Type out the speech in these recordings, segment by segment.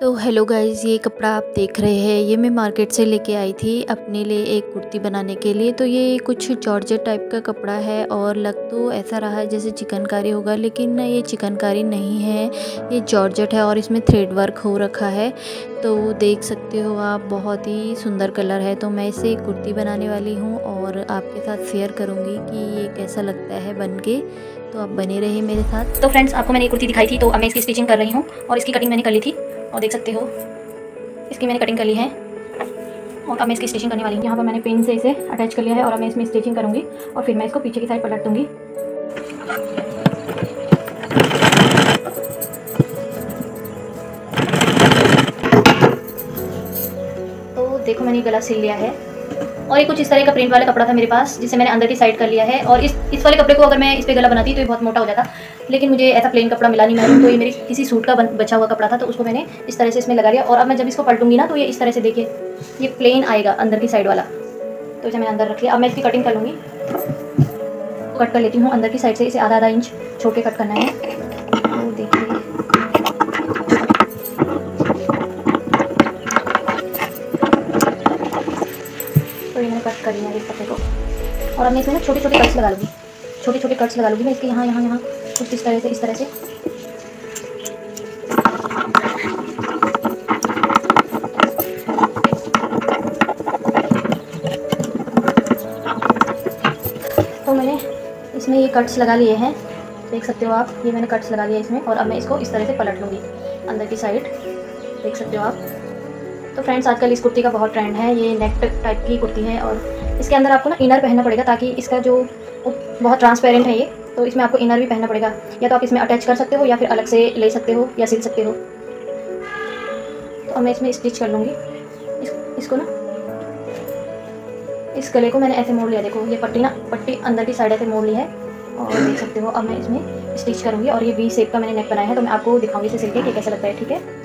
तो hello guys, ये कपड़ा आप देख रहे हैं ये मैं मार्केट से लेके आई थी अपने लिए एक कुर्ती बनाने के लिए। तो ये कुछ जॉर्जेट टाइप का कपड़ा है और लग तो ऐसा रहा है जैसे चिकनकारी होगा, लेकिन ये चिकनकारी नहीं है, ये जॉर्जेट है और इसमें थ्रेड वर्क हो रखा है। तो देख सकते हो आप, बहुत ही सुंदर कलर है। तो मैं इसे एक कुर्ती बनाने वाली हूँ और आपके साथ शेयर करूँगी कि ये कैसा लगता है बन के। तो आप बने रहिए मेरे साथ। तो फ्रेंड्स, आपको मैंने एक कुर्ती दिखाई थी, तो अब मैं इसकी स्टिचिंग कर रही हूँ और इसकी कटिंग मैंने कर ली थी और देख सकते हो इसकी मैंने कटिंग कर ली है और अब मैं इसकी स्टिचिंग करने वाली हूँ। यहाँ पर मैंने पिन से इसे अटैच कर लिया है और अब मैं इसमें स्टिचिंग करूँगी और फिर मैं इसको पीछे की साइड पलट दूँगी। तो देखो, मैंने गला सिल लिया है और ये कुछ इस तरह का प्रिंट वाला कपड़ा था मेरे पास, जिसे मैंने अंदर की साइड कर लिया है। और इस वाले कपड़े को अगर मैं इस पे गला बनाती तो ये बहुत मोटा हो जाता, लेकिन मुझे ऐसा प्लेन कपड़ा मिला नहीं मैंने, तो ये मेरी किसी सूट का बचा हुआ कपड़ा था, तो उसको मैंने इस तरह से इसमें लगा लिया। और अब मैं जब इसको पलटूंगी ना, तो ये इस तरह से देखिए ये प्लेन आएगा अंदर की साइड वाला। तो इसे मैंने अंदर रख लिया। अब मैं इसकी कटिंग कर लूँगी, कट कर लेती हूँ अंदर की साइड से। इसे आधा इंच छोड़ के कट करना है। तो देखिए मैंने कट कर लिया इस कपड़े को और अब मैं इसमें ना छोटे छोटे कट्स लगा लूँगी। छोटे छोटे कट्स लगा लूँगी मैं इसके यहाँ यहाँ यहाँ कुछ इस तरह से तो मैंने इसमें ये कट्स लगा लिए हैं, देख सकते हो आप। ये मैंने कट्स लगा लिया इसमें और अब मैं इसको इस तरह से पलट लूँगी अंदर की साइड, देख सकते हो आप। तो फ्रेंड्स, आजकल इस कुर्ती का बहुत ट्रेंड है। ये नेक टाइप की कुर्ती है और इसके अंदर आपको ना इनर पहनना पड़ेगा, ताकि इसका जो बहुत ट्रांसपेरेंट है ये, तो इसमें आपको इनर भी पहनना पड़ेगा। या तो आप इसमें अटैच कर सकते हो या फिर अलग से ले सकते हो या सिल सकते हो। तो अब मैं इसमें स्टिच कर लूँगी इसको ना। इस गले को मैंने ऐसे मोड़ लिया, देखो ये पट्टी अंदर की साइड ऐसे मोड़ ली है और देख सकते हो। अब मैं इसमें स्टिच करूँगी और ये वी शेप का मैंने नेक बनाया है, तो मैं आपको दिखाऊँगी इसे सिल के कि कैसा लगता है, ठीक है।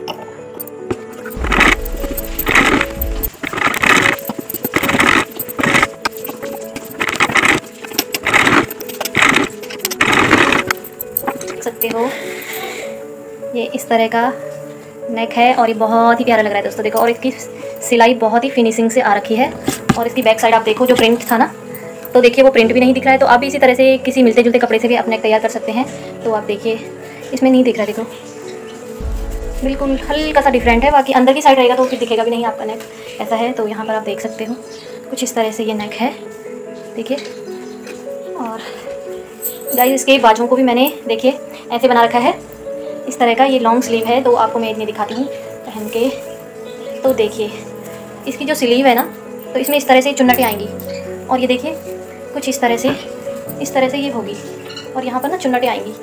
सकते हो ये इस तरह का नेक है और ये बहुत ही प्यारा लग रहा है दोस्तों, देखो। और इसकी सिलाई बहुत ही फिनिशिंग से आ रखी है और इसकी बैक साइड आप देखो, जो प्रिंट था ना, तो देखिए वो प्रिंट भी नहीं दिख रहा है। तो आप भी इसी तरह से किसी मिलते जुलते कपड़े से भी अपने तैयार कर सकते हैं। तो आप देखिए इसमें नहीं दिख रहा, देखो बिल्कुल हल्का सा डिफरेंट है। बाकी अंदर की साइड रहेगा तो फिर दिखेगा भी नहीं आपका नेक, ऐसा है। तो यहाँ पर आप देख सकते हो कुछ इस तरह से ये नेक है, देखिए। और गाइस, इसके बाजुओं को भी मैंने देखिए ऐसे बना रखा है इस तरह का। ये लॉन्ग स्लीव है, तो आपको मैं इतनी दिखाती हूँ पहन के। तो देखिए इसकी जो स्लीव है ना, तो इसमें इस तरह से चुन्नटें आएंगी और ये देखिए कुछ इस तरह से ये होगी और यहाँ पर ना चुन्नटें आएंगी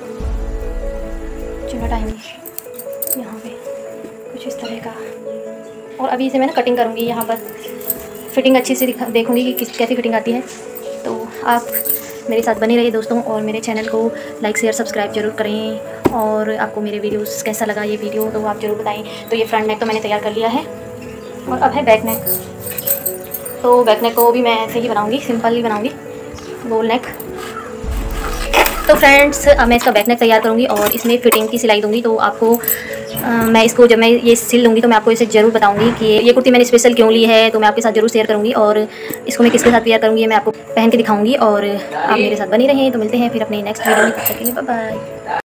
यहाँ पे कुछ इस तरह का। और अभी इसे मैं ना कटिंग करूँगी, यहाँ पर फिटिंग अच्छी से देखूँगी कि कैसी फिटिंग आती है। तो आप मेरे साथ बने रहिए दोस्तों और मेरे चैनल को लाइक शेयर सब्सक्राइब जरूर करें। और आपको मेरे वीडियोस कैसा लगा ये वीडियो, तो आप ज़रूर बताएं। तो ये फ्रंट नेक तो मैंने तैयार कर लिया है और अब है बैक नेक। तो बैक नेक को भी मैं ऐसे ही बनाऊंगी, सिंपल ही बनाऊंगी, गोल नेक। तो फ्रेंड्स, अब मैं इसका बैक नेक तैयार करूँगी और इसमें फिटिंग की सिलाई दूँगी। तो आपको मैं इसको जब मैं ये सिल लूँगी तो मैं आपको इसे ज़रूर बताऊँगी कि ये कुर्ती मैंने स्पेशल क्यों ली है। तो मैं आपके साथ ज़रूर शेयर करूँगी और इसको मैं किसके साथ तैयार करूँगी मैं आपको पहन के दिखाऊँगी। और आप मेरे साथ बनी रहें। तो मिलते हैं फिर अपने नेक्स्ट वीडियो में, तब तक के लिए बाय बाय।